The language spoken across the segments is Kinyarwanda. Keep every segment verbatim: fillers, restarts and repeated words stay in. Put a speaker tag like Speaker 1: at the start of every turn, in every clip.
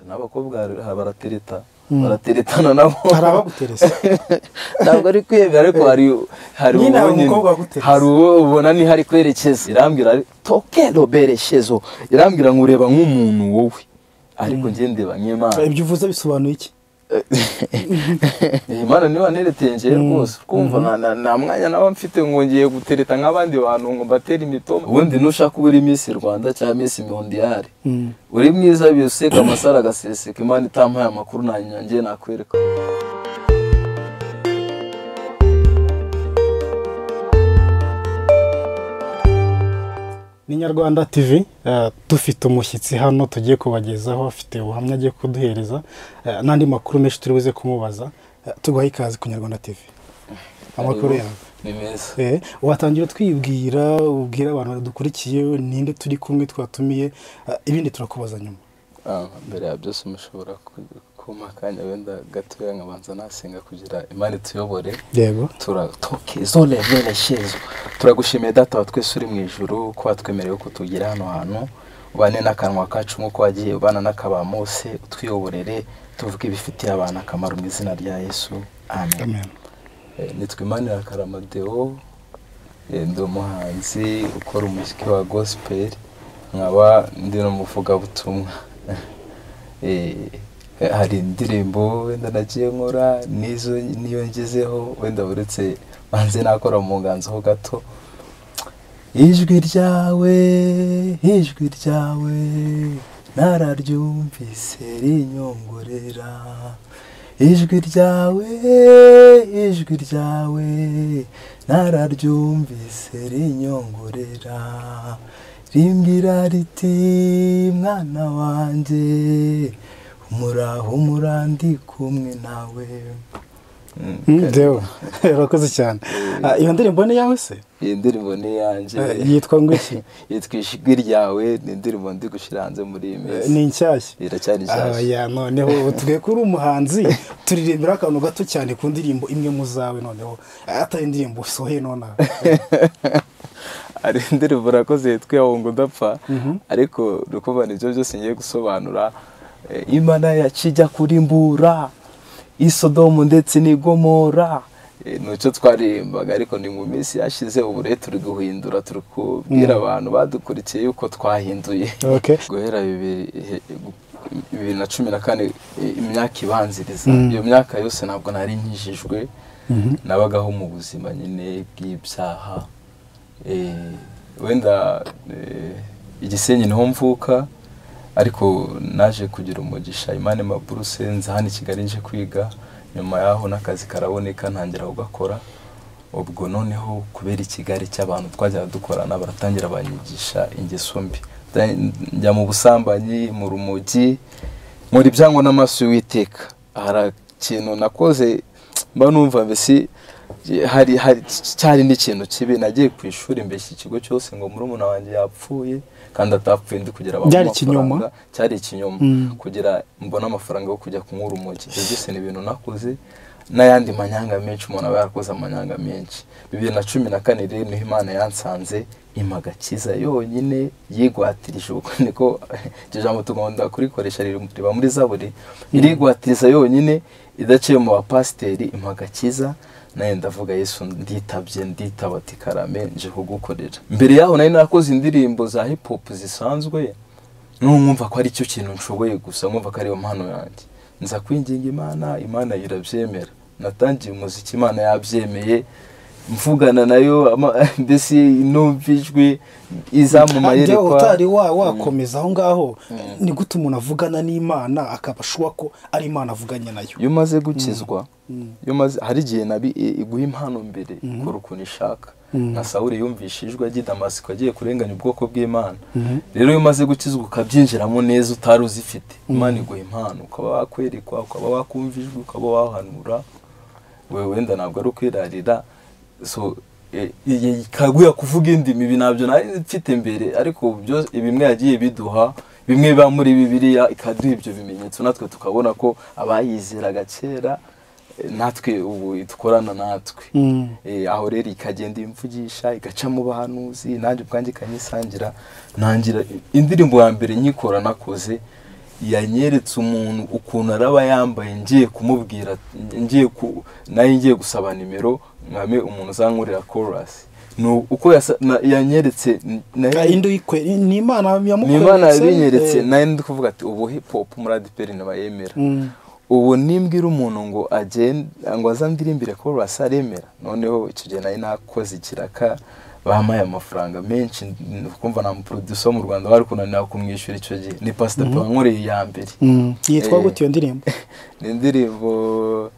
Speaker 1: n'abakobwa baratereta barateretana nabo
Speaker 2: arabaguteresa
Speaker 1: ntabwo ari kwemera ariko hari hari hari ubona ni hari kwerekeza irambwira tokero bereshezo irambwira ngo ureba nk'umuntu wowe ariko nge ndeba nk'Imana
Speaker 2: ibyo uvuze bisobanuye iki
Speaker 1: Imana niba neretenje rwose kumva nta mwanya nawe mfite ngo ngiye gutereta nk'abandi bantu ngo mbatera imitoma ubundi nushaka uri Miss Rwanda cyangwa Miss Mondiale uri mwiza byuseka amasara agaseseka Imana itampaye amakuru nanyange nakwereka
Speaker 2: ni Nyarwanda T V dufite umushyitsi hano tugiye kubagezaho afite ubuhamya agiye kuduhereza n'andi makuru menshi turi buze kumubaza tuguhaye ikaze ku Nyarwanda T V amakuru yawe
Speaker 1: ni meza
Speaker 2: eh watangira twibwira ubwira abantu badukurikiye ninde turi kumwe twatumiye ibindi turakubaza nyuma
Speaker 1: ah mbere ya byose mushobora kumakanya wenda gatoya nkabanza nasenga kugira Imana tuyobore
Speaker 2: yego
Speaker 1: turatoke zone vele shezo turagushimiye data watwese uri mu ijuru ko watwemereye ko tugira hano hantu ubane n'akanwa kacu nko wagiye ubana n'akaba Mose utwiyoborere tuvuga ibifitiye abantu akamaro mu izina rya Yesu amen
Speaker 2: amen
Speaker 1: nitwe IMANIRAKARAMA Deo ndi umuhanzi ukora umuziki wa gospel nkaba ndi no muvuga butumwa eh hari indirimbo wenda nagiye nkora nizo niyo ngezeho wenda buretse banze nakora mu nganzo ho gato ijwi ryawe ijwi ryawe nararyumvise rinyongorera ijwi ryawe ijwi ryawe nararyumvise rinyongorera rimbwira riti mwana wanje umuraho umurandi kumwe nawe
Speaker 2: Deo urakoze cyane iyo ndirimbo ni yawe se
Speaker 1: iyi ndirimbo ni yanje
Speaker 2: yitwa ngwiki
Speaker 1: yitwa ijwi ryawe ni indirimbo ndi gushiranze muri iyi minsi
Speaker 2: ni nshyashya
Speaker 1: iracyari nshyashya
Speaker 2: ya noneho tugiye kuri umuhanzi turirimbira akantu gato cyane ku ndirimbo imwe muzawe noneho atari indirimbo sohe nona
Speaker 1: ari indirimbo rakoze yitwa ngo ndapfa ariko rukubana ibyo byose ngiye gusobanura Imana yakijya kurimbura Isodomu ndetse n'Igomora nucyo twaririmbaga ariko ni mu minsi yashize ubure turi guhindura turi kubwira abantu badukurikiye yuko twahinduye guhera bibiri na cumi na kane imyaka ibanziriza iyo myaka yose ntabwo nari nkijijwe nabagaho mu buzima nyine bw'ibyaha wenda Igisenyi niho mvuka ariko naje kugira umugisha Imana ma Bruce nza hano Kigali nje kwiga nyuma yaho nakazi karaboneka ntangira ugakora ubwo noneho kubera Kigali cy'abantu twajya dukorana baratangira banyigisha ingeso mbi njya mu busambanyi mu rumogi muri byango n'amaso y'Uwiteka hari kintu nakoze mba numva mbese hari hari cyari n'ikintu kibi nagiye ku ishuri mbese ikigo cyose ngo muri umuntu wanjye yapfuye kandi atapfuye ndi kugira
Speaker 2: amafaranga
Speaker 1: cyari ikinyoma kugira mbona amafaranga yo kujya kunyura umugi byose ni ibintu nakoze n'ayandi manyanga menshi umuntu aba yarakoze amanyanga menshi bibiri na cumi na kane rero niho Imana yansanze imagakiza yonyine yigwatirije uko niko ijambo tugomba kurikoresha riba muri Zaburi irigwatiriza yonyine idaciye mu bapasteri imagakiza naye ndavuga Yesu nditabye nditabati karame nje kugukorera mbere yaho nari nakoze indirimbo za hip hop zisanzwe numva ko ari cyo kintu nshoboye gusa nkumva ko ari yo mpano yanjye nza kwinginga Imana Imana yirabyemera natangiye umuziki Imana yabyemeye mvugana nayo mbese numvijwe izamamaye
Speaker 2: kwa utari wa wakomeza aho ngaho ni gute umuntu avugana n'Imana akabashwa ko ari Imana avuganye nayo
Speaker 1: iyo maze gukizwa iyo maze hari gihe nabi iguha impano mbere kuri ukuntu ishaka na Sawuli yumvishijwe agiye Damasiko agiye kurenganya ubwoko bw'Imana rero iyo maze gukizwa ukabyinjiramo neza utari uzifite Imana iguha impano ukaba wakwerekwa ukaba wakumvijwe ukaba wahanura wewe wenda ntabwo ari ukwirarira so ikaguya kuvuga indimi ibi nabyo nari mfite mbere ariko byo ibimwe yagiye biduha bimwe ba muri Bibiliya ikaduha ibyo bimenyetso natwe tukabona ko abayizeraga kera natwe ubu dukorana natwe aho rero ikagenda imvugisha igaca mu bahanuzi nanjye ubwanjye kanyisangira nangira indirimbo ya mbere nyikora nakoze yanyeretse umuntu ukuntu araba yambaye ngiye kumubwira ngiye ku naye ngiye gusaba nimero mwame umuntu uzankurira chorus no uko yanyeretse
Speaker 2: indi ikwe ni Imana yamukoretse
Speaker 1: ni Imana yabinyeretse naye ndi kuvuga ati ubu hip hop muri adeperi nabayemera ubu nimbwira umuntu ngo agende ngo azandirimbire chorus aremera noneho icyo gihe naye nakoze ikiraka bamaye amafaranga menshi kumva na producer mu Rwanda bari kunanira kumwishyura icyo gihe ni Pastor Twaganiriye ya mbere
Speaker 2: yitwa gute iyo ndirimbo
Speaker 1: ni indirimbo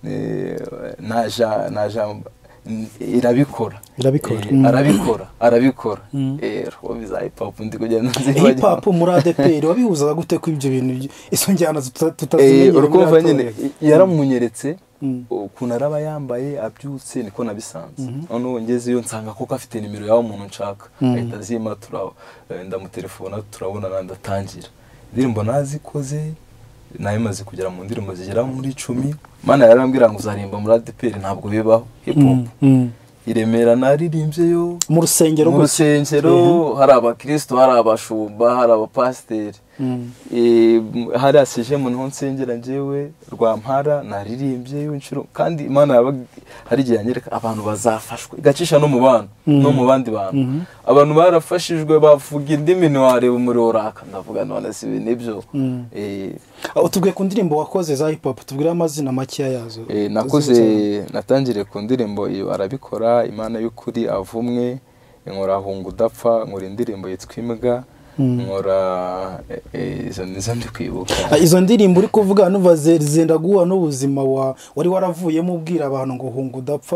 Speaker 1: naja naja irabikora
Speaker 2: irabikora
Speaker 1: arabikora arabikora eh wabiza hip hop ndi kugenda nzi
Speaker 2: hip hop muri adeperi wabihuzaga gute ko ibyo bintu iso njyana tutazimenye
Speaker 1: urukumva nyine yaramunyeretse ukuntu araba yambaye abyutse niko nabisanze none ngeze iyo nsanga koko afite nimero yawo umuntu nshaka ahita zima turawo ndamutelefona turabona ndandatangira indirimbo nazikoze nayimaze kugera mu ndirimbo zigera muri icumi Mana yarambwira ngo uzarimba muri adeperi ntabwo bibaho hip hop iremera naririmbye yo
Speaker 2: mu rusengero
Speaker 1: mu rusengero hari abakristo hari abashumba hari abapasteri eh hari asije mu nsengera njewe rwampara naririmbye yo inshuro kandi Imana hari gihe yanyereka abantu bazafashwe gacisha no mu bantu no mu bandi bantu abantu barafashijwe bavuga indimi no wareba muri oraka ndavuga none si nibyo eh
Speaker 2: utubwe ku ndirimbo wakoze za hip hop tubwira amazina make yazo
Speaker 1: eh nakoze natangire ku ndirimbo iyo arabikora Imana y'ukuri avumwe nkora hungu dapfa nkora indirimbo yitwa Imbwa nkora izo nizo ndi kwibuka
Speaker 2: izo ndirimbo uri kuvuga nuva zenda guha n'ubuzima wa wari waravuyemo ubwira abantu ngo hungu dapfa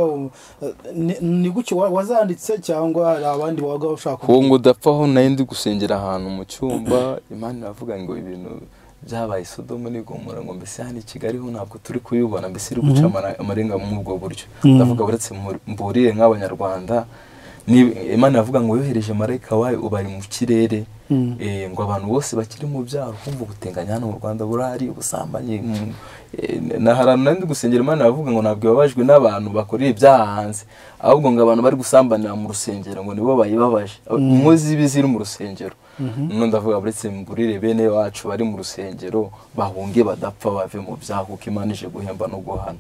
Speaker 2: ni gucyo wazanditse cyangwa abandi waga ushaka
Speaker 1: hungu dapfa ho naye ndi gusengera ahantu mu cyumba Imana iravuga ngo ibintu byabaye Sodomu ni Gomora ngo mbese hano i Kigali ho ntabwo turi kuyubona mbese iri guca amarenga mu ubwo buryo ndavuga buretse mburire nk'abanyarwanda ni Imana yavuga ngo yohereje marayika wayo ubari mu kirere eh ngo abantu bose bakiri mu byaro kumva gutenganya hano mu Rwanda burari ubusambanye na harana ndi gusengera Imana yavuga ngo nabwo babajwe n'abantu bakoreye ibyaha hanze ahubwo ngo abantu bari gusambanira mu rusengero ngo nibo bayibabaje inkozi biziri mu rusengero none ndavuga buretse mburire bene wacu bari mu rusengero bahunge badapfa bave mu byaha kuko Imana ije guhemba no guhana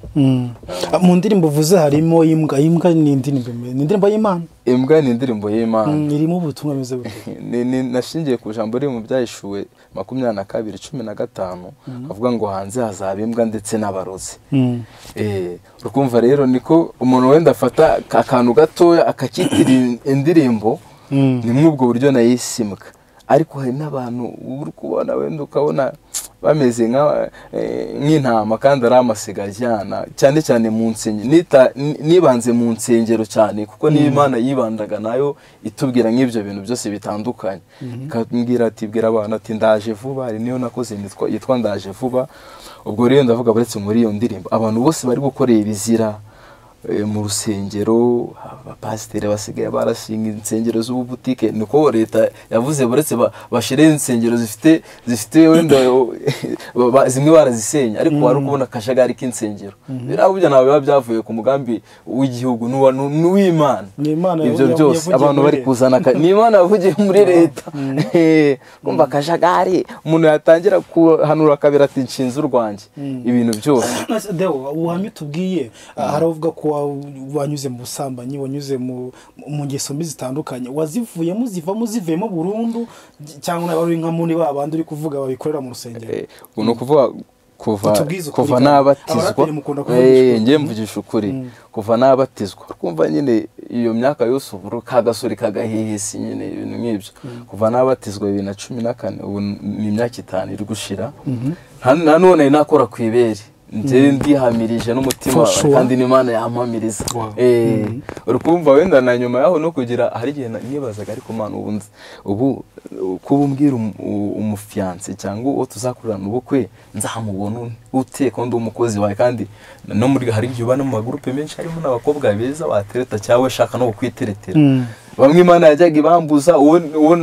Speaker 2: mu ndirimbo vuze harimo Imbwa Imbwa ni indirimbo ni indirimbo y'Imana
Speaker 1: Imbwa ni indirimbo y'Imana
Speaker 2: irimo ubutumwa bimeze gute
Speaker 1: ni nashingiye ku jambo riri mu byayishuwe makumyabiri na kabiri cumi na gatanu avuga ngo hanze hazaba imbwa ndetse n'abarozi eh urukumva rero niko umuntu wenda afata akantu gatoya akakitira indirimbo ni mwubwo buryo nayisimka ariko hari n'abantu uri kubona wenda ukabona bameze nka nk'intama kandi ari amasigajyana cyane cyane mu nsengero nibanze mu nsengero cyane kuko ni Imana yibandaga nayo itubwira nk'ibyo bintu byose bitandukanye ikambwira ati bwira abantu ati ndaje vuba ari niyo nakoze yitwa ndaje vuba ubwo rero ndavuga buretse muri iyo ndirimbo abantu bose bari gukorera ibizira mu rusengero abapasiteri basigaye barashinga insengero z'ubutike niko leta yavuze buretse bashire insengero zifite zifite wenda zimwe barazisenya ariko wari kubona kashagari k'insengero birabujya nawe biba byavuye ku mugambi w'igihugu n'uw'Imana ibyo byose abantu bari kuzana ni Imana yavugiye muri leta kumva kashagari umuntu yatangira kuhanura kabira ati nshinze urwanjye ibintu byose
Speaker 2: Deo uhamye tubwiye haravuga ko wanyuze mu busambanyi wanyuze mu ngeso mbi zitandukanye wazivuyemo zivamo zivemo burundu cyangwa n'abari nka muni babandi uri kuvuga babikorera mu rusengero
Speaker 1: uno kuvuga kuva kuva nabatizwa eh ngiye mvugisha ukuri kuva nabatizwa kumva nyine iyo myaka yose uburu kagasuri kagahihisi nyine ibintu nk'ibyo kuva nabatizwa bibiri na cumi na kane ubu ni imyaka itanu iri gushira none nakora kwibere nje ndihamirije n'umutima kandi n'Imana yampamiriza eh urukumva wenda na nyuma yaho no kugira hari gihe nibazaga ariko Mana ubunzi ubu kubumbwira umufiance cyangwa uwo tuzakurana ubukwe nzamubona ute kandi umukozi wawe kandi no muri hari gihe bana mu magroupe menshi harimo n'abakobwa beza watereta cyawe shaka no kwiteretera bamwe Imana yajyaga ibambuza uwo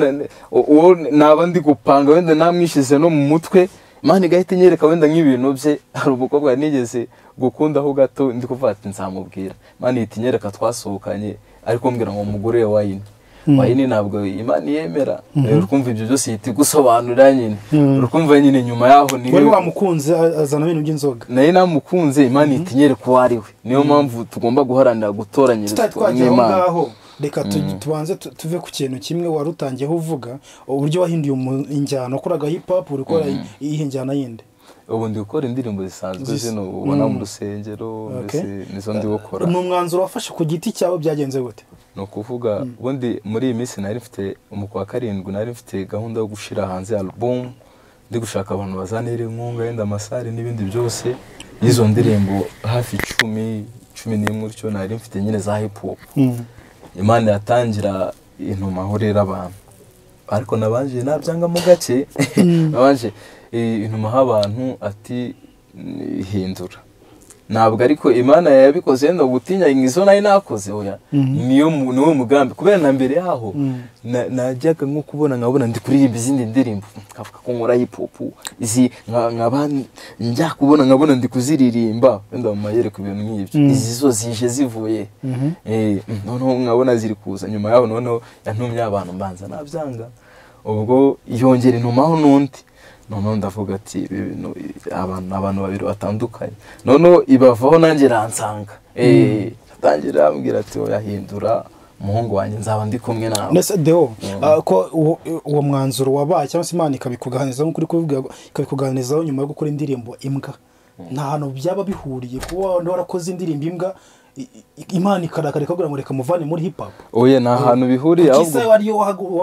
Speaker 1: uwo nabandi gupanga wenda namwishize no mu mutwe Imana igahita inyereka wenda nk'ibintu bye hari umukobwa nigeze gukundaho gato ndi kuvuga ati nzamubwira Imana ihita inyereka twasohokanye ariko mbwira ngo umugore wayine wayini ntabwo Imana yemera urukumva ibyo byose yiti gusobanura nyine urukumva nyine nyuma yaho ni
Speaker 2: wari wamukunze azana ibintu by'inzoga
Speaker 1: naye namukunze Imana itinyere ko ari we niyo mpamvu tugomba guharanira gutoranyirizwa
Speaker 2: n'Imana. Reka tubanze tuve ku kintu kimwe warutangiyeho uvuga uburyo wahinduye injyana ukoraga hip hop urikora iyi njyana yindi.
Speaker 1: Ubu ndi gukora indirimbo zisanzwe zino ubona mu rusengero mbese nizo ndi gukora.
Speaker 2: Ni umwanzuro wafashe ku giti cyawe byagenze gute?
Speaker 1: No kuvuga ubundi muri iyi minsi nari mfite umukwa karindwi nari mfite gahunda yo gushira hanze album ndi gushaka abantu bazanira inkunga yenda amasari n'ibindi byose izo ndirimbo hafi icumi cumi n'imwe cyo nari mfite nyine za hip hop. Imana yatangira intuma horera abantu ariko nabanje nabyanga mu gace nabanje intuma h'abantu ati hindura ntabwo ariko Imana yabikoze yenda gutinya ingizo nayo nakoze oya niyo niwo mugambi kubera na mbere yaho najyaga nko kubona nkabona ndi kuririmba izindi ndirimbo kavuga ko nkora hip hop izi nkabandi njya kubona nkabona ndi kuziririmba wenda mu mayere ku bintu nk'ibyo izi zo zije zivuye eh noneho nkabona ziri kuza nyuma yaho noneho yantumye abantu mbanza nabyanga ubwo yongera intumaho n'undi noneho ndavuga ati abantu abantu babiri batandukanye noneho ibavaho nanjye ransanga eh tangira ambwira ati yahindura umuhungu wanjye nzaba ndi kumwe nawe.
Speaker 2: Nese Deo ko uwo mwanzuro wabaye cyangwa se Imana ikabikuganiriza nk'ukuri kuvuga ikabikuganirizaho nyuma yo gukora indirimbo Imbwa nta hantu byaba bihuriye kuba warakoze indirimbo Imbwa Imana ikarakara ikagura ngo reka muvane muri hip hop.
Speaker 1: Oye nta hantu bihuriye
Speaker 2: ahubwo kisa wariyo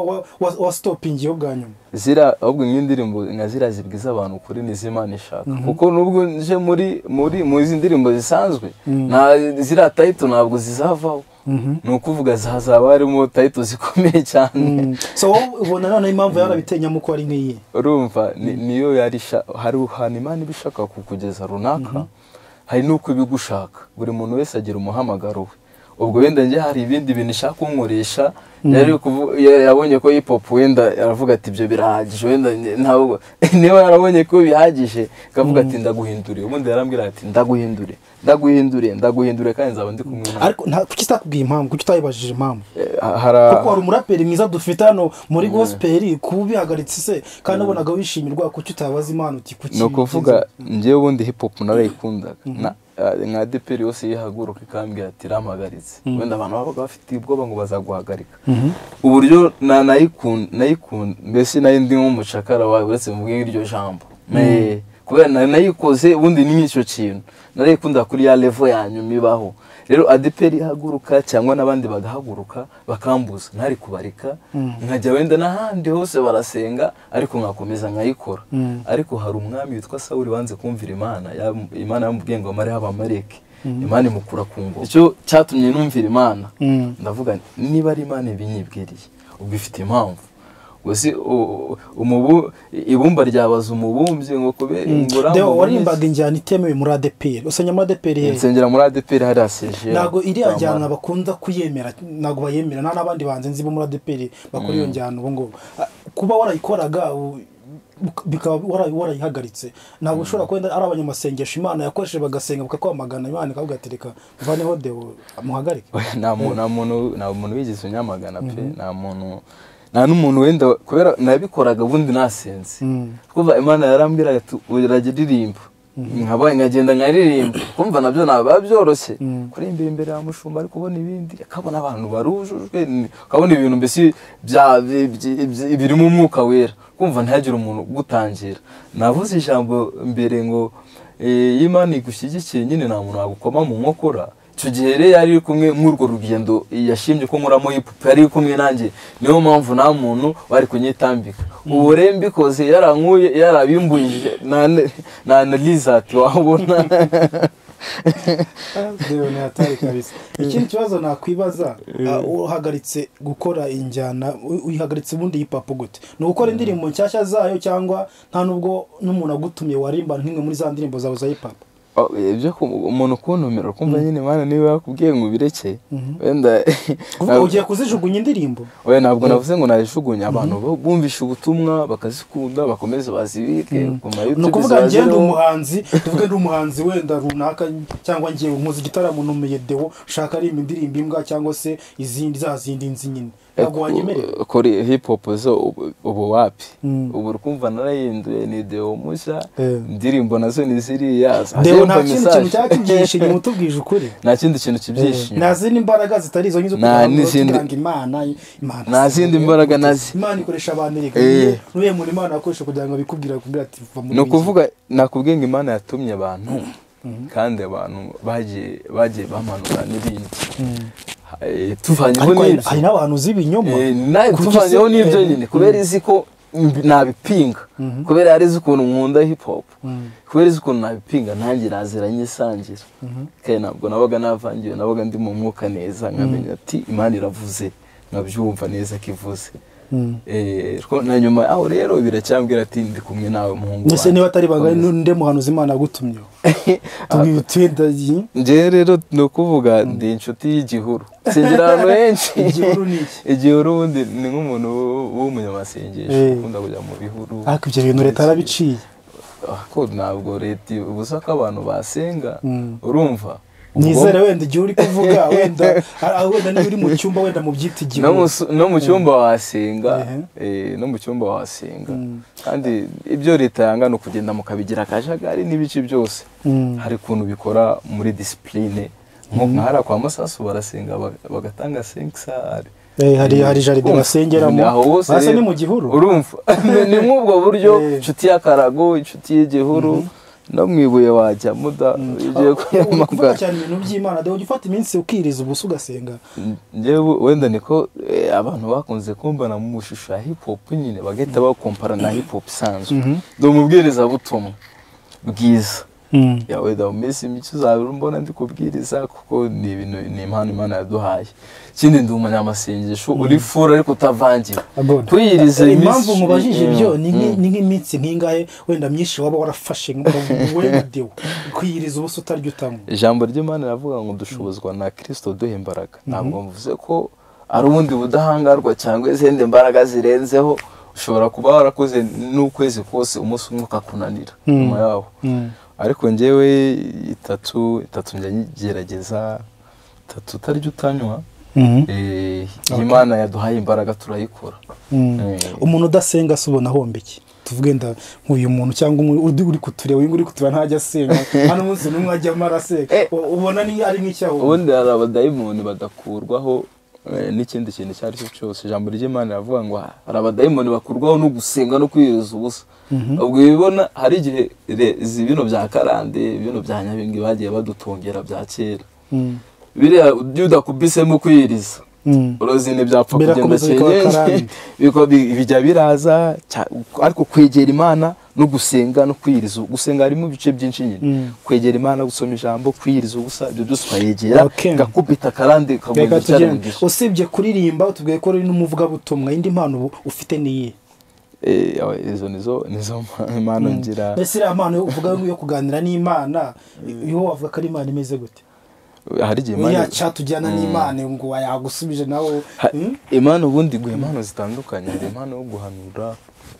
Speaker 2: wa stopping yo bwanyuma
Speaker 1: zira ahubwo nk'indirimbo nka zira zibwiza abantu kuri n'Imana ishaka kuko nubwo nje muri muri mu ndirimbo zisanzwe na zira title ntabwo zizavaho no kuvuga zazaba harimo title zikomeye cyane.
Speaker 2: So ubona none impamvu yarabitenya mu ko ari nk'iyi
Speaker 1: urumva niyo yari hari uhana Imana ibishaka kukugeza runaka hari nuko bigushaka buri muntu wese agira umuhamagaro we ubwo wenda nje hari ibindi bintu ishaka kunkoresha yari yabonye ko hip hop wenda aravuga ati ibyo birahagije wenda ntabwo niba yarabonye ko bihagije kavuga ati ndaguhindure ubundi yarambwira ati ndaguhindure ndaguhindure ndaguhindure kandi nzaba ndi kumwe
Speaker 2: ariko nta kuki stakubwiye impamvu kuki utayibajije impamvu kuko ari umuraperi mwiza dufite hano muri gospel kubihagaritse se kandi ubonaga wishimirwa kuki utabaza Imana uti kuki
Speaker 1: no kuvuga ngiye ubundi hip hop narayikundaga nka deperi yose yihaguruka ikambwira ati ramagaritse wenda abantu babaga bafite ubwoba ngo bazaguhagarika uburyo nayikunda nayikunda mbese nayo ndi nk'umucakara wawe uretse mu bw'iryo jambo kubera nayikoze ubundi ni nicyo kintu narayikunda kuri ya level yanyu mibaho rero adeperi haguruka cyangwa nabandi bagahaguruka bakambuza ntari kubarika nkajya wenda nahandi hose barasenga ariko nkakomeza nkayikora ariko hari umwami witwa Sawuli wanze kumvira Imana Imana yamubwiye ngo mare haba mareke Imana imukura ku ngo icyo cyatumye numvira Imana ndavuga niba ari Imana ibinyibwiriye ubwo ifite impamvu wese umubu ibumba ryabaza umubumbye ngo kubera ingora
Speaker 2: Deo warimbaga injyana itemewe muri A D P R usenya muri A D P R
Speaker 1: nsengera muri A D P R hari aseje
Speaker 2: nago iri njyana bakunda kuyemera nago bayemera na nabandi banze nzibo muri A D P R bakora iyo njyana ubu ngo kuba warayikoraga bikaba warayihagaritse ntabwo ushobora kwenda ari abanyamasengesho Imana yakoresheje bagasenga bakakwamagana Imana ikavuga ati reka vaneho Deo muhagarike
Speaker 1: nta muntu nta muntu wigize unyamagana pe nta muntu nta n'umuntu wenda kubera nabikoraga bundi nasenze kuva Imana yarambwira ati uragiririmba nkabaye ngagenda nkaririmba kumva nabyo naba byoroshye kuririmba imbere ya mushumba ariko ubona ibindi akabona abantu barujujwe akabona ibintu mbese bya biri mu mwuka wera kumva ntihagire umuntu gutangira navuze ijambo mbere ngo Imana igushyigikiye nyine nta muntu wagukoma mu nkokora icyo gihe rero yari kumwe mw'urwo rugendo yashimye ko nkuramo hip hop yari kumwe nanjye niyo mpamvu nta muntu bari kunyitambika ubu rero mbikoze yarankuye yarabimbujije na analyse ati wabona
Speaker 2: Deo ni atari kabisa ikindi kibazo nakwibaza uhagaritse gukora injyana uyihagaritse ubundi hip hop gute no gukora indirimbo nshyashya zayo cyangwa nta nubwo n'umuntu agutumye warimba nk'imwe muri za ndirimbo zawe za hip hop
Speaker 1: ibyo umuntu kuntumira kumva nyine Imana niba yakubwiye ngo bireke wenda
Speaker 2: ugiye kuzijugunya indirimbo
Speaker 1: oya ntabwo navuze ngo nayijugunya abantu bumvisha ubutumwa bakazikunda bakomeze bazibike ku ma YouTube
Speaker 2: no kuvuga ngiye ndi umuhanzi tuvuge ndi umuhanzi wenda runaka cyangwa ngiye umuzi gitaramo numeye Deo shaka ari indirimbo Imbwa cyangwa se izindi za zindi nzi nyine ntabwo wanyemerera
Speaker 1: kuri hip hop zo ubu wapi ubu rukumva narahinduye ni Deo mushya indirimbo nazo ni ziriya
Speaker 2: Deo nta kindi kintu cyakibyihishe mutubwije ukuri
Speaker 1: nta kindi kintu kibyihishe
Speaker 2: nta zindi imbaraga zitari izo nyizo kugira ngo Imana Imana
Speaker 1: nta zindi imbaraga nazi
Speaker 2: Imana ikoresha abantu reka nuye muri Imana akoresha kugira ngo bikubwira kugira ati
Speaker 1: no kuvuga nakubwiye ngo Imana yatumye abantu kandi abantu bagiye bagiye bamanura n'ibindi tuvanyeho n'ibyo
Speaker 2: hari n'abantu z'ibinyoma
Speaker 1: tuvanyeho n'ibyo nyine kubera izi ko nabipinga kubera ari ukuntu nkunda hip hop kubera izi ukuntu nabipinga nanjye razira nyisangira kandi nabwo nabaga navangiwe nabaga ndi mu mwuka neza nkamenya ati Imana iravuze nkabyumva nneza kivuze eh na nyuma aho rero biracyambwira ati ndi kumwe nawe muhungu
Speaker 2: nese niba atari baga nde muhanuzi Imana gutumye tubitwendaji
Speaker 1: nje rero no kuvuga ndi inshuti y'igihuru singira ahantu henshi
Speaker 2: igihuru ni iki
Speaker 1: igihuru undi ni nk'umuntu w'umunyamasengesho ukunda kujya mu bihuru
Speaker 2: ariko ibyo bintu leta yarabiciye
Speaker 1: ko ntabwo leta ubusa ko abantu basenga urumva
Speaker 2: nizere wenda igihe uri kuvuga wenda wenda niba uri mu cyumba wenda mu byita igihugu
Speaker 1: no mu cyumba wasenga no mu cyumba wasenga kandi ibyo leta yanga no kugenda mukabigira akajagari n'ibice byose hari ukuntu bikora muri discipline nko hara kwa Masasu barasenga bagatanga cinq sare
Speaker 2: hari hari jaride basengeramo basa ni mu gihuru
Speaker 1: urumva ni mwubwo buryo inshuti y'akarago inshuti y'igihuru no mwibuye wajya muda igiye
Speaker 2: kwiyamagara cyane ibintu by'Imana Deo ufata iminsi ukiriza ubusu ugasenga
Speaker 1: njewe wenda niko abantu bakunze kumbana mu mushusho ya hip hop nyine bagahita bakompara na hip hop sanzwe ndo mubwiriza butumwa bwiza ya wenda umesi mico zawe mbona ndi kubwiriza kuko ni ibintu ni impano Imana yaduhaye kindi ndi umunyamasengesho uri fura ariko utavangira kwiyiriza
Speaker 2: impamvu mubajije ibyo ni nk'iminsi nkingahe wenda myinshi waba warafashe wenda Deo kwiyiriza ubuso utaryo utamwe
Speaker 1: ijambo ry'Imana riravuga ngo dushobozwa na Kristo duhe imbaraga ntabwo mvuze ko ari ubundi budahangarwa cyangwa izindi mbaraga zirenzeho ushobora kuba warakoze n'ukwezi kose umunsi umwe ukakunanira nyuma yaho ariko njyewe itatu itatu njya ngerageza itatu utaryo utanywa Imana yaduhaye imbaraga turayikora
Speaker 2: umuntu udasenga subona hombe iki tuvuge nda nk'uyu muntu cyangwa uri uri kutureba uri kutura ntajya asenga hano umunsi numwe ajya marase ubona ni ari nk'icyaho
Speaker 1: ubundi hari abadayimoni badakurwaho n'ikindi kintu cyari cyo cyose ijambo ry'Imana ravuga ngo hari abadayimoni bakurwaho no gusenga no kwiyiriza ubusa ubwo bibona hari igihe bino bya karande bino bya nyabingi bagiye badutongera bya kera biriya udakubisemo kwiyiriza urozine byapfa kugenda cyenye biko bijya biraza ariko kwegera Imana no gusenga no kwiyiriza gusenga harimo bice byinshi nyine kwegera Imana gusoma ijambo kwiyiriza ubusa ibyo byose kwegera gakubita karande kagomba cyane
Speaker 2: usibye kuririmba tubwiye ko ari n'umuvuga butumwa indi mpano ufite niye
Speaker 1: eh izo nizo nizo impano ngira
Speaker 2: ese impano uvuga yo kuganira n'Imana iyo wavuga ko ari Imana imeze gute
Speaker 1: hari igihe Imana
Speaker 2: yacha tujyana n'Imana ngo yagusubije nawo
Speaker 1: Imana ubundi guhe impano zitandukanye hari impano yo guhanura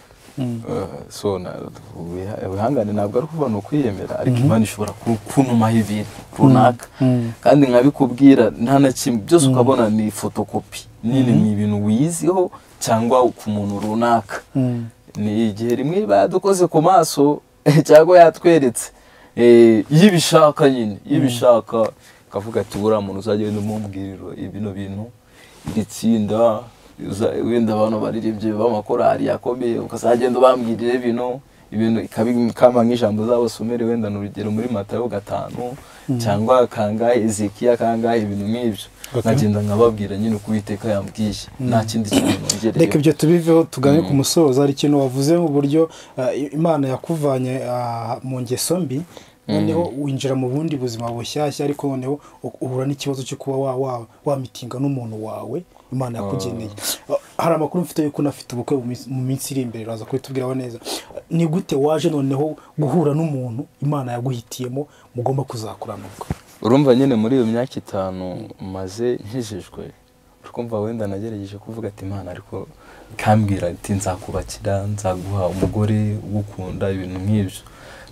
Speaker 1: so na wihangane ntabwo ari kuva no kwiyemera ariko Imana ishobora kunuma ibintu runaka kandi nkabikubwira nta na kimwe byose ukabona ni photocopy nini ni ibintu wiyiziho cyangwa ku muntu runaka ni igihe rimwe badukoze ku maso cyangwa yatweretse yibishaka nyine yibishaka kavuga ati bura muntu uzagenda umumbwiriro ibino bintu itsinda wenda abantu baririmbye b'amakorari yakomeye ukazagenda bambwirire ibintu ibintu ikabikama nk'ijambo zabo somere wenda n'urugero muri Matayo gatanu cyangwa kangahe Ezekiya kangahe ibintu nk'ibyo nagenda nkababwira nyine kubiteka yambwiye nta kindi kintu nongereye
Speaker 2: reka ibyo tubiveho tugane ku musozo ari kintu wavuze mu buryo Imana yakuvanye mu ngeso mbi noneho winjira mu bundi buzima bushyashya ariko noneho uhura n'ikibazo cyo kuba wa wamitinga n'umuntu wawe Imana yakugeneye hari amakuru mfite yuko unafite ubukwe mu minsi iri imbere uraza kwitubwiraho neza ni gute waje noneho guhura n'umuntu Imana yaguhitiyemo mugomba kuzakurana ubwo
Speaker 1: urumva nyine muri iyo myaka itanu maze nkijijwe ukumva wenda nagerageje kuvuga ati Imana ariko kambwira ati nzakubakira nzaguha umugore ugukunda ibintu nk'ibyo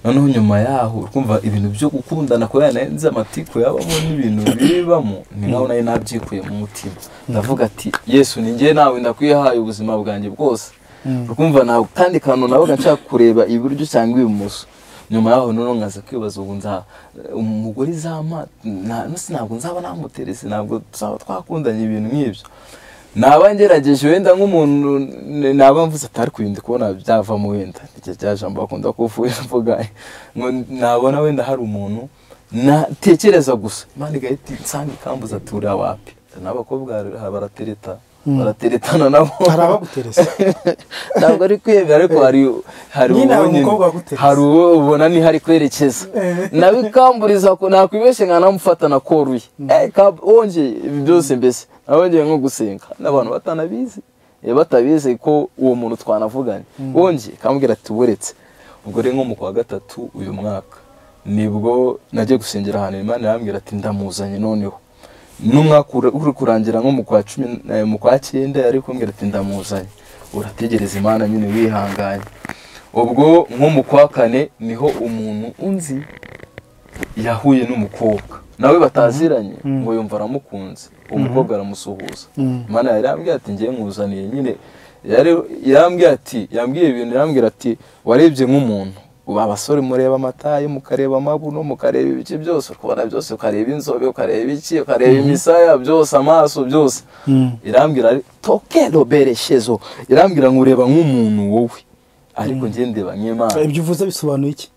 Speaker 1: noneho nyuma yaho urumva ibintu byo gukundana ko yanenze amatiku yabamo n'ibintu bibamo ni naho nayo nabyikuye mu mutima ndavuga ati Yesu ni njye nawe ndakwihaye ubuzima bwanjye bwose urumva nawe kandi kantu nawe nshaka kureba iburyo cyangwa ibumoso nyuma yaho noneho nkaza kwibaza ubu nza umugore zama ntabwo nzaba namuterese ntabwo tuzaba twakundanye ibintu nk'ibyo naba ngerageje wenda nk'umuntu naba mvuze atari kwindi kubona byava mu wenda icyo cyajambo bakunda kuvuga mvuga ngo nabona wenda hari umuntu natekereza gusa Imana igahita nsanga ikambuza tura wapi n'abakobwa baratereta barateretana nabo
Speaker 2: harabaguteresa
Speaker 1: ntabwo ari kwiyemera ariko hari hari hari ubona ni hari kwerekeza nabikamburiza ko nakwibeshe nkana mufatana koruye eh onje byose mbese abongeye nko gusenga n'abantu batanabizi batabize ko uwo muntu twanavuganye onje kambwira ati buretse ubwo rero nko mu kwa gatatu uyu mwaka nibwo nagiye gusengera ahantu Imana yambwira ati ndamuzanye noneho n'umwakura uri kurangira nko mu kwa cumi mu kwa cyenda ariko mbwira ati ndamuzanye urategereza Imana nyine wihanganye ubwo nko mu kwa kane niho umuntu unzi yahuye n'umukobwa nawe bataziranye ngo yumva aramukunze umukobwa aramusuhuza Imana yarambwiye ati ngiye nkuzaniye nyine yarambwiye ati yambwiye ibintu yarambwira ati warebye nk'umuntu uba abasore mureba amataye mukareba amabuno mukareba ibice byose ukubona byose ukareba inzobe ukareba iki ukareba imisaya byose amaso byose irambwira tokero bereshezo irambwira ngo ureba nk'umuntu wowe ariko ngiye ndeba nk'Imana
Speaker 2: ibyo uvuze bisobanuye iki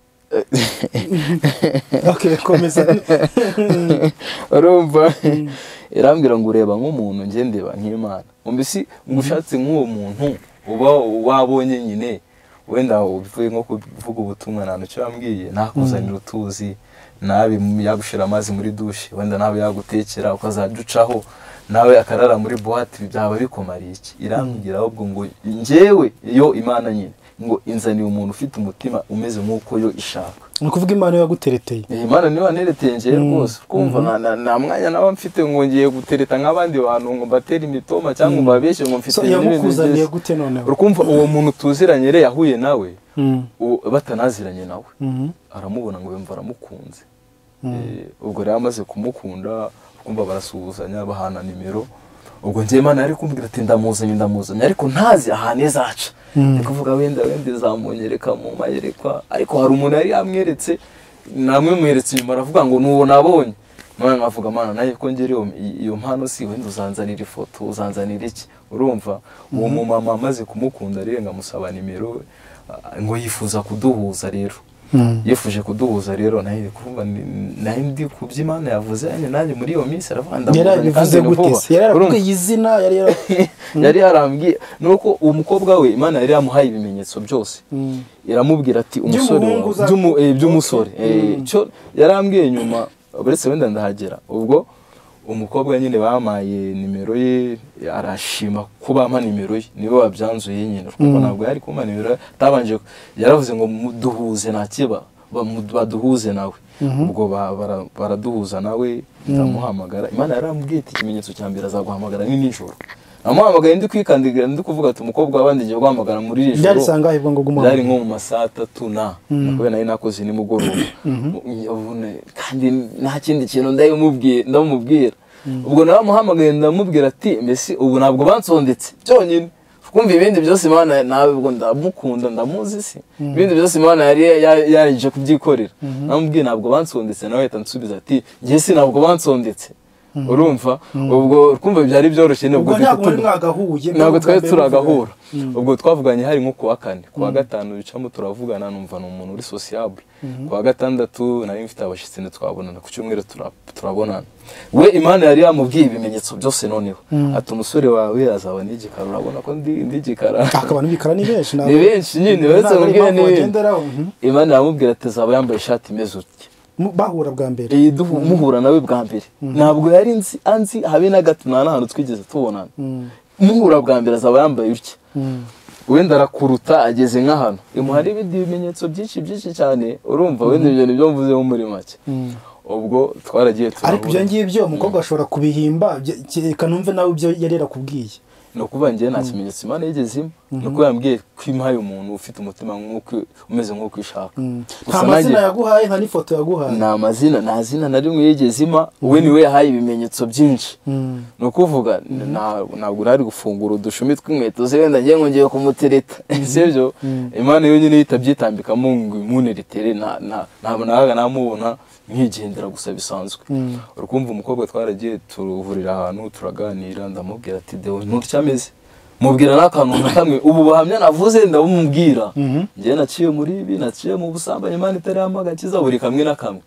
Speaker 2: okay komeza
Speaker 1: urumva irambwira ngo ureba nk'umuntu ngiye ndeba nk'Imana umbisi ngushatse nk'uwo muntu uba wabonye nyine wenda ubivuye nko kuvuga ubutumwa nano cyo yambwiye nakuzanira utuzi nabi yagushira amazi muri douche wenda nawe yagutekera ukazaducaho nawe akarara muri boîte byaba bikomariye iki irambwira ahubwo ngo njewe yo Imana nyine ngo inzaniye umuntu ufite umutima umeze nk'uko yo ishaka
Speaker 2: nukuvuga Imana yagutereteye
Speaker 1: Imana niyo yanereteye nje rwose kumva na mwanya nawe mfite ngo ngiye gutereta nk'abandi bantu ngo batera imitoma cyangwa babeshe ngo mfite
Speaker 2: n'ibindi gute none
Speaker 1: urukumva uwo muntu tuziranye re yahuye nawe batanaziranye nawe aramubona ngo yumva aramukunze ubwo rero amaze kumukunda kumva barasuhuzanya bahana nimero ubwo ngiye Imana ari kumbwira ati ndamuzanye ndamuzanye ariko ntazi ahantu ezaca kuvuga wenda wenda zamunyereka mu mayerekwa ariko hari umuntu yari yamweretse namwe mweretse nyuma aravuga ngo nuwo nabonye none nkavuga Mana naye ko ngere iyo mpano si wenda uzanzanira ifoto uzanzanira iki urumva uwo mu mama amaze kumukunda rero ngamusaba nimero ngo yifuza kuduhuza rero yifuje kuduhuza rero naye kumva naye ndi kuby'Imana yavuze anye nanjye muri iyo minsi aravanda
Speaker 2: yarabivuze gute yaravuga izina yari
Speaker 1: yari yarambwiye nuko uwo mukobwa we Imana yari yamuhaye ibimenyetso byose iramubwira ati umusore by'umusore cyo yarambwiye nyuma buretse wenda ndahagera ubwo umukobwa nyine bamaye nimero ye arashima kuba ama nimero ye nibo babyanzuye nyine kuko ntabwo yari kuma nimero tabanje yaravuze ngo duhuze nakiba baduhuze nawe ubwo baraduhuza nawe ndamuhamagara Imana yarambwiye ati ikimenyetso cyambira azaguhamagara ni nijoro amuhamagaye ndi kwikandigira ndi kuvuga ati umukobwa wabandi ngiye guhamagara muri iri joro
Speaker 2: byari sanga ibwo ngo gumuhamagara
Speaker 1: byari nko mu masaha atatu na kubera nayo nakoze ni mugoroba kandi nta kindi kintu ndayumubwiye ndamubwira ubwo nawe muhamagaye ndamubwira ati mbese ubu ntabwo bansondetse cyonyine kumva ibindi byose Imana nawe ubwo ndamukunda ndamuzi se ibindi byose Imana yari yarije kubyikorera namubwiye ntabwo bansondetse nawe ahita nsubiza ati ngiye si ntabwo bansondetse urumva ubwo kumva byari byoroshye nubwo ntabwo twari turagahura ubwo twavuganye hari nko kuwa kane kuwa gatanu bicamo turavugana numva n'umuntu uri sociable kuwa gatandatu nari mfite abashitsi ne twabonana ku cyumweru turabonana we Imana yari yamubwiye ibimenyetso byose noneho ati umusore wawe azaba n'igikara urabona ko ndi ndigikara
Speaker 2: akabana n'igikara ni benshi
Speaker 1: ni benshi nyine wese mubwira ni Imana yamubwira ati azaba yambaye ishati imeze utya
Speaker 2: bahura bwa mbere
Speaker 1: eh muhura nawe bwa mbere ntabwo yari nzi anzi habe na gato nta nahantu twigeze tubonana muhura bwa mbere azaba yambaye utya wenda arakuruta ageze nk'ahantu imuhari ibindi bimenyetso byinshi byinshi cyane urumva wenda ibyo nibyo mvuze mu muri make ubwo twaragiye turabona
Speaker 2: ariko ibyo ngibyo umukobwa ashobora kubihimba kanumve nawe ibyo yari yarakubwiye
Speaker 1: no kuba ngiye nta kimenyetso Imana yigezimo nuko yambwiye kwimpaye umuntu ufite umutima nk'uko umeze nk'uko ishaka.
Speaker 2: Nta mazina yaguhaye nta n'ifoto yaguhaye.
Speaker 1: Nta mazina nta zina na rimwe yigezima, we niwe yahaye ibimenyetso byinshi. No kuvuga ntabwo nari gufungura udushumi tw'inkweto ze wenda ngiye ngongeye kumutereta sibyo. Imana yonyine yitabyitambika mu muneritere na ntabwo nahaga namubona nkigendera gusa bisanzwe. Urukumva umukobwa twaragiye turuvurira ahantu turaganira, ndamubwira ati Deo ntutyameze, mubwira n'akantu na kamwe ubu bahamya navuze ndabumubwira. Ngiye naciye muri ibi, naciye mu busambanyi, Imana itari amagakiza buri kamwe na kamwe.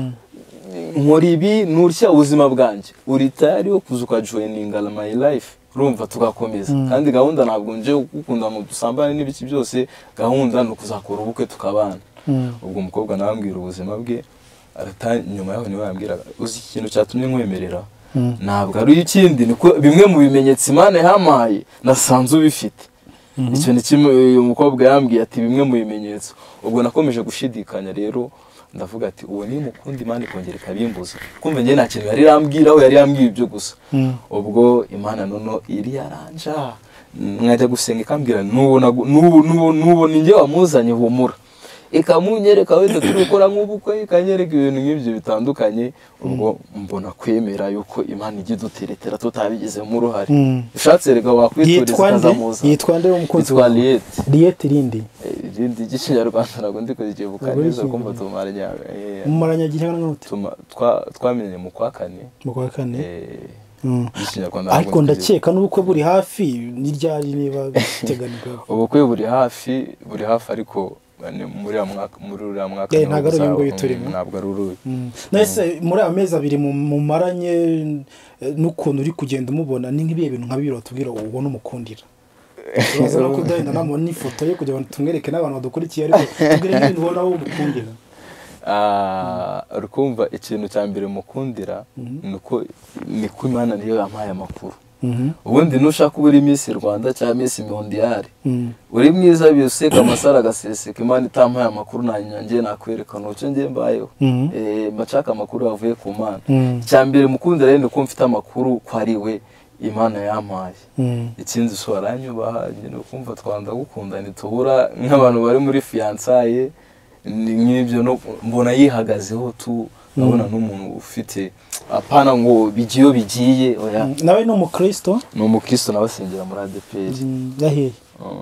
Speaker 1: Nkora ibi nurya ubuzima bwanjye, uri tayari yo kuzuka joininga my life, urumva tugakomeza. Kandi gahunda ntabwo nje gukunda mu dusambane n'ibiki byose, gahunda no kuzakora ubukwe tukabana. Ubwo umukobwa nambwira ubuzima bwe, arata nyuma yaho niwe yambwiraga uzi ikintu cyatumye nkwemerera ntabwo ari ikindi, niko bimwe mu bimenyetso Imana yamaye nasanze ubifite. Icyo ni kimwe uyu mukobwa yambwiye ati bimwe mu bimenyetso. Ubwo nakomeje gushidikanya rero ndavuga ati uwo ni mukundi Imana ikongera ikabimbuza. Kumva ngiye nta kintu yari yambwira, we yari yambwiye ibyo gusa. Ubwo Imana nono iri yaranja nkajya gusenga ikambwira nubona nubona ngiye wamuzanye humura, ikamunyereka wenda turi gukora nk'ubukwe, ikanyereka ibintu nk'ibyo bitandukanye. Ubwo mbona kwemera yuko Imana ijya iduteretera tutabigizemo uruhare. Ushatse rega wakwitoreza kazamuza.
Speaker 2: Yitwa nde umukunzi
Speaker 1: wa Liette?
Speaker 2: Liette rindi
Speaker 1: rindi g'ikinyarwanda ntabwo ndi kuzibuka neza kumva tumaranya
Speaker 2: mumaranya gihe n'ute
Speaker 1: twamenye mu kwa kane
Speaker 2: mu kwa kane
Speaker 1: g'ikinyarwanda.
Speaker 2: Ariko ndakeka n'ubukwe buri hafi n'iryari niba biteganijwe.
Speaker 1: Ubukwe buri hafi buri hafi ariko muri mwaka muri uriya mwaka
Speaker 2: ntabwo ari ngo yiturimo,
Speaker 1: ntabwo ari uruye.
Speaker 2: Nese muri amezi abiri mu maranye n'ukuntu uri kugenda umubona ni nk'ibihe bintu nk'abiri batubwira ubona umukundira. Urazana ko dahenda namubona n'ifoto yo kugira ngo tumwereke n'abantu badukurikiye, ariko tubwire n'ibintu ubona wo umukundira.
Speaker 1: Urukumva ikintu cya mbere mukundira nuko niko Imana niyo yampaye amakuru. Ubundi nushaka uri Miss Rwanda cyangwa Miss Mondial, uri mwiza biseka amasara agaseseka, Imana itampaye amakuru nanyange nakwereka n'ucyo ngiye mbayeho. Eh bacaka amakuru avuye ku Mana. Cya mbere mukundira rero ko mfite amakuru ko ari we Imana yampaye. Ikindi so aranyubaha nyine kumva twanda gukundana tubura nk'abantu bari muri fiançailles n'ibyo no mbona yihagazeho tu abona n'umuntu ufite apana ngo bigiyo bigiye oya.
Speaker 2: Nawe no mukristo?
Speaker 1: No mukristo nabasengera muri A D P R.
Speaker 2: Yahe.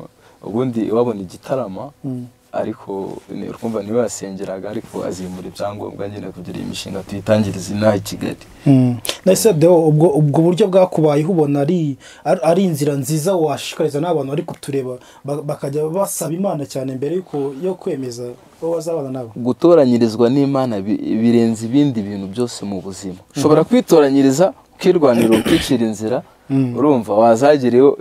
Speaker 1: Ubundi wabona igitarama ariko ni urumva niwe yasengeraga, ariko azimura ibyangombwa nyine kugira imishinga tuyitangiriza inaha i Kigali.
Speaker 2: Nese Deo ubwo ubwo buryo bwakubayeho ubona ari ari inzira nziza washikariza n'abantu ari kutureba bakajya basaba Imana cyane mbere yuko yo kwemeza ko bazabana nabo?
Speaker 1: Gutoranyirizwa n'Imana birenze ibindi bintu byose mu buzima. Ushobora kwitoranyiriza ukirwanira ukicira inzira, urumva wazagireyo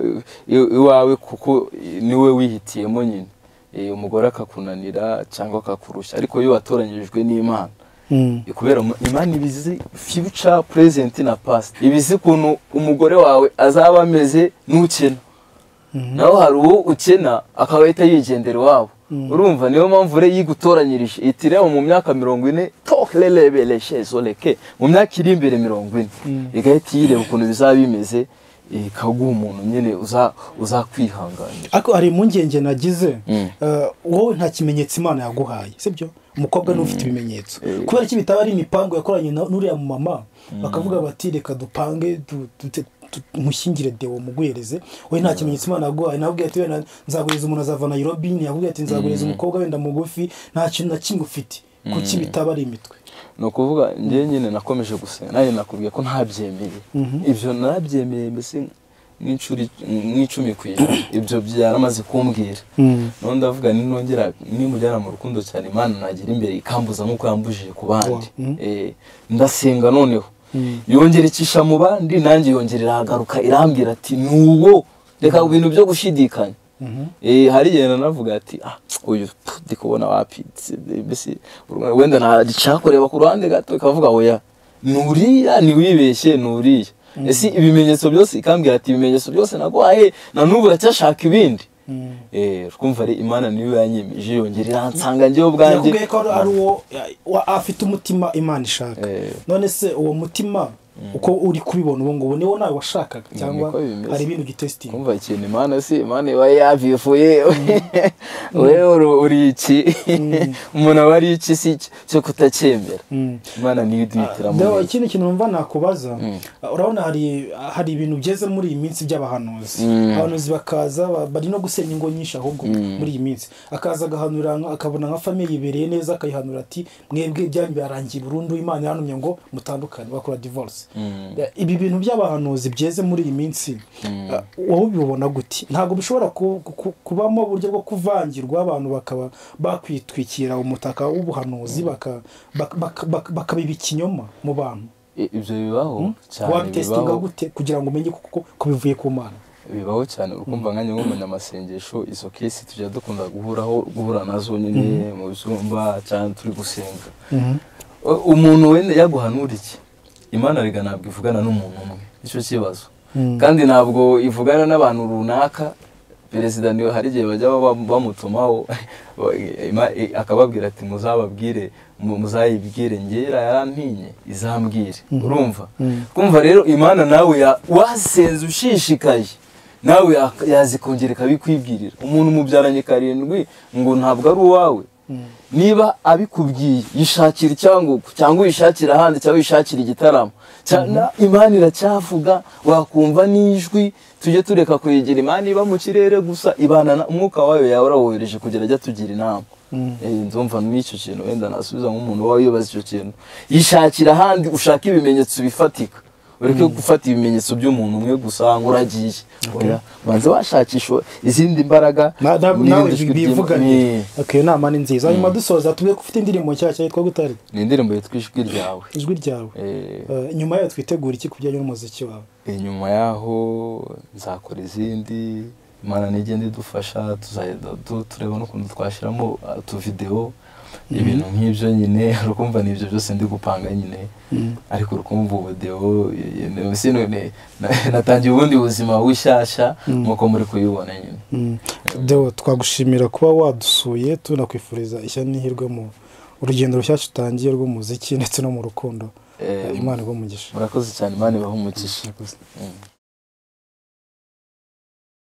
Speaker 1: iwawe kuko niwe wihitiyemo nyine. Umugore akakunanira cyangwa akakurusha, ariko iyo watoranyirijwe n'Imana kubera Imana ibizi future, present na past, ibizi kuntu umugore wawe azaba ameze n'ukena, naho hari uwo ukena akabahita yigendera iwabo. Urumva niyo mpamvu re yigutoranyirije itireba mu myaka mirongo ine toklelebele shezoleke mu myaka iri imbere mirongo ine igahita yireba ukuntu bizaba bimeze, ikaguha umuntu nyine uza uzakwihanganira.
Speaker 2: Ariko ari mu ngenge nagize wowe nta kimenyetso Imana yaguhaye, sibyo? Umukobwa n'ufite ibimenyetso kubera iki bitaba ari imipango yakoranye n'uriya mu mama bakavuga bati reka dupange mushyingire Deo mugwereze, we nta kimenyetso Imana yaguhaye. Nabwiye ati wenda nzaguriza umuntu azava Nairobi, ntiyabwiye ati nzaguriza umukobwa wenda mugufi, nta kintu na kimwe ufite. Kuki bitaba ari imitwe?
Speaker 1: No kuvuga ngiye nyine nakomeje gusenga, naye nakubwiye ko ntabyemeye. Ibyo narabyemeye mbese n'icuri n'icumi kwira ibyo byaramaze kumbwira. No ndavuga ni nongera nimujyana mu rukundo cyane Imana nagira imbere ikambuza nkuko yambujije ku bandi. Eh ndasenga noneho yongera icisha mu bandi, nanjye yongerera hagaruka irambwira ati nuwo reka ibintu byo gushidikanya. Eh hari yena navuga ati ah uyu ndikubona wapi mbese wenda ntagicakoreba ku ruhande gato kavuga oya nuriya ni wibeshye nuriya. Ese ibimenyetso byose ikambwira ati ibimenyetso byose nagwaye na nubu racyashaka ibindi. Eh twumva ari Imana niyo yanyemeje yongerera nsanga ngiye ubwanjye
Speaker 2: yakubwiye ko ari uwo afite umutima Imana ishaka. None se uwo mutima uko uri kubibona ubu ngubu niwo nawe washakaga cyangwa hari ibintu gitesting
Speaker 1: umva ikintu Imana si Imana iba yavifuye wewe uri iki umuntu aba ari iki si cyo kutacyemera Imana niyo iduhitiramo
Speaker 2: Deo ikintu kintu numva nakubaza urabona hari hari ibintu byeze muri iyi minsi by'abahanuzi abahanuzi bakaza bari no gusenya ingo nyinshi ahubwo muri iyi minsi akaza agahanura akabona nka family ibereye neza akayihanura ati mwebwe byanyu byarangiye burundu Imana yanumye ngo mutandukane bakora divorce ibi bintu by'abahanuzi byeze muri iyi minsi wowe ubibona gute ntago bishobora kubamo uburyo bwo kuvangirwa abantu bakaba bakwitwikira umutaka w'ubuhanuzi bakabiba ikinyoma mu bantu
Speaker 1: ibyo bibaho
Speaker 2: cyane wabitestinga gute kugira ngo umenye ko bivuye ku Mana
Speaker 1: bibaho cyane urukumva nkanye nk'umunyamasengesho izo kesi tujya dukunda guhuraho guhura nazo nyine mu byumba cyane turi gusenga umuntu wende yaguhanura iki Imana riga ntabwo ivugana n'umuntu umwe icyo kibazo kandi ntabwo ivugana n'abantu runaka perezida niwe hari igihe bajya bamutumaho akababwira ati muzababwire muzayibwire ngera yarantinye izambwire urumva kumva rero Imana nawe wasenze ushishikaye nawe yazikongera kabikwibwirira umuntu mubyaranye karindwi ngo ntabwo ari uwawe niba abikubwiye yishakira icyanguko cyangwa yishakira ahandi cyangwa yishakira igitaramo cyana Imana iracyavuga wakumva n'ijwi tujye tureka kuyegera Imana iba mu kirere gusa ibana umwuka wayo yawe wohereje kugira ajya tugira inama eh nzumva n'icyo kintu wenda nasubiza nk'umuntu wawe yobaza icyo kintu yishakira ahandi ushaka ibimenyetso bifatika ureke gufata ibimenyetso by'umuntu umwe gusa ngo uragiye oya banze washakisha izindi mbaraga
Speaker 2: nawe bivuganye okay nama ni nziza hanyuma dusoza tubwe ko ufite indirimbo cyacyo yitwa gutari
Speaker 1: ni indirimbo yitwa ijwi ryawe
Speaker 2: ijwi ryawe nyuma yayo twitegura iki kubijyanye n'umuziki wawe
Speaker 1: nyuma yaho nzakora izindi Imana nigende dufasha tuzaheda tureba no kuntu twashiramo tu video ibintu nk'ibyo nyine rukumva n'ibyo byose ndi gupanga nyine ariko rukumva ubu Deo sino ne natangiye ubundi buzima wishyashya nkuko muri kuyibona nyine
Speaker 2: Deo twagushimira kuba wadusuye tunakwifuriza ishya n'ihirwe mu urugendo rushyashya utangiye rw'umuziki ndetse no mu rukundo Imana igumugisha
Speaker 1: murakoze cyane Imana ibaho umugisha